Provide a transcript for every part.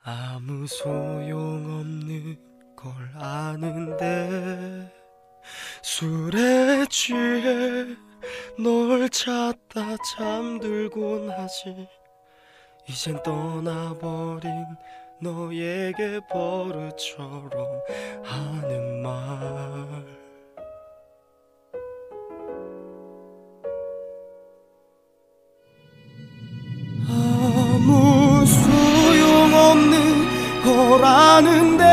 아무 소용없는 걸 아는데 술에 취해 널 찾다 잠들곤 하지. 이젠 떠나버린 너에게 버릇처럼 하는 말. 아무 소용없는 거라는데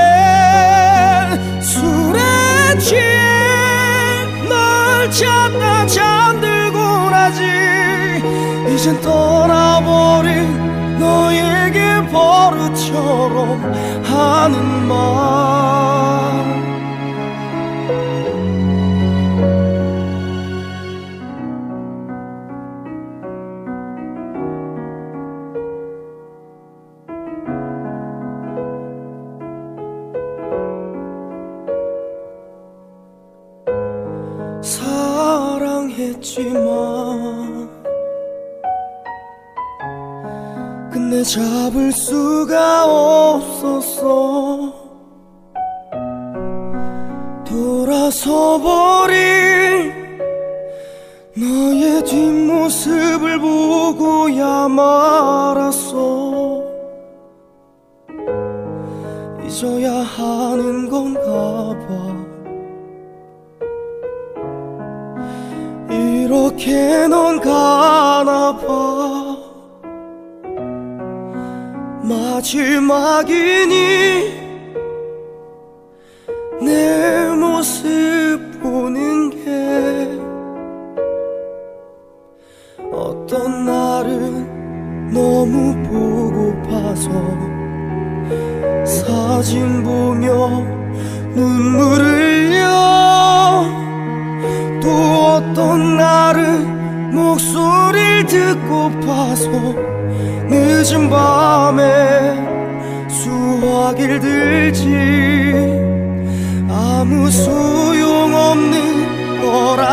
술에 취해 널 찾다 잠들곤 하지. 이젠 떠나버린 너에게 버릇처럼 하는 말. 사랑했지만 근데 잡을 수가 없었어. 돌아서 버린 너의 뒷모습을 보고야 말았어. 잊어야 하는 건가 봐. 이렇게 넌 가나봐. 마지막이니 내 모습 보는 게. 어떤 날은 너무 보고파서 사진 보며 눈물 흘려. 또 어떤 날은 목소리를 듣고파서 늦은 밤에 수화기를 들지. 아무 소용없는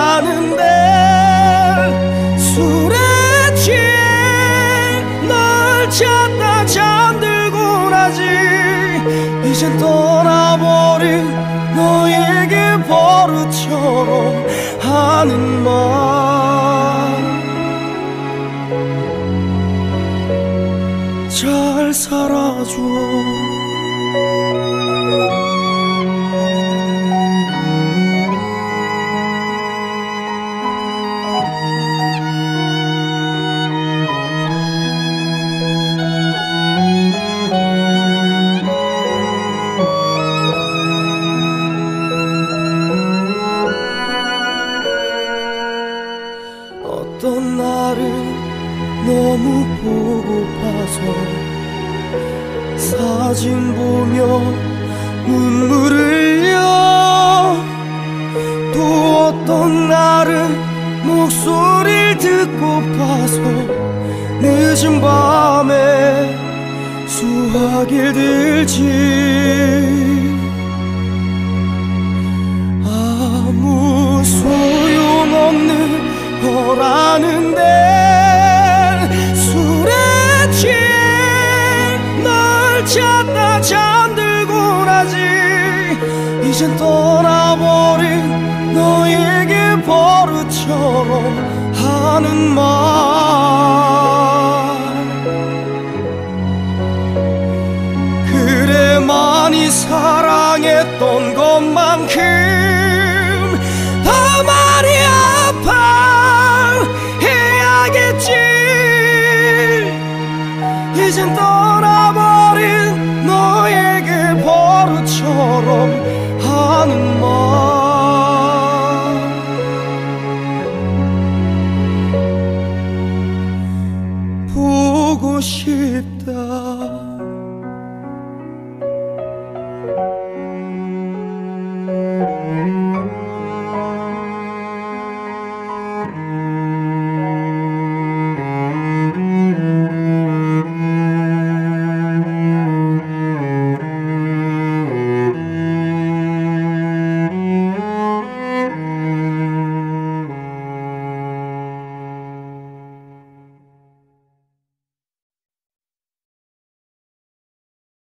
거라는데 술에 취해 널 찾다 잠들곤 하지. 이젠 떠나버린 너에게 버릇처럼 하는 말. 잘 살아줘. 어떤 날은 너무 보고파서 사진 보며 눈물 흘려. 또 어떤 날은 목소리를 듣고파서 늦은 밤에 수화기를 들지. 아무 소용없는 거라는데 술에 취해 널 찾다 잠들곤 하지. 이젠 떠나버린 너에게 버릇처럼 하는 말. 그래 많이 사랑했던 것만큼 더 많이 아파해야겠지. 이젠 떠나버린 너에게 버릇처럼 하는 말. 보고 싶다.